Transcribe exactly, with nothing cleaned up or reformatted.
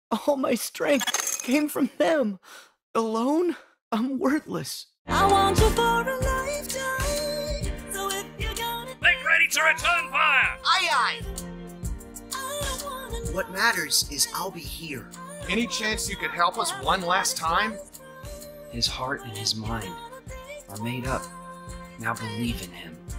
All my strength came from them. Alone, I'm worthless. I want you for a lifetime. So if you're gonna Make ready to return fire! Aye aye! I don't wanna What matters is I'll be here. Any chance you could help us one last time? His heart and his mind are made up. Now believe in him.